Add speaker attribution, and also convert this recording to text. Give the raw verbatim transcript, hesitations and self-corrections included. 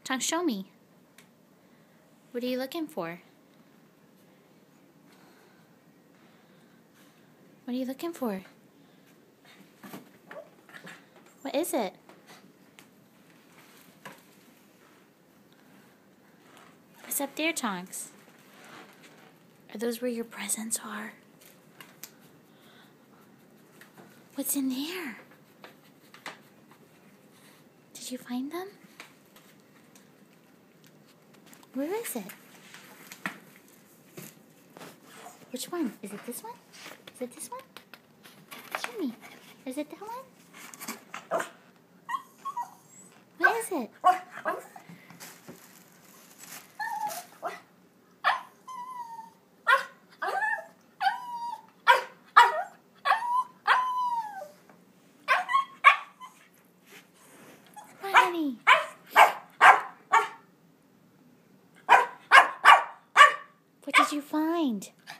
Speaker 1: Tonks, show me. What are you looking for? What are you looking for? What is it? What's up there, Tonks? Are those where your presents are? What's in there? Did you find them? Where is it? Which one? Is it this one? Is it this one? Show me. Is it that one? What is it? What, honey? What did you find?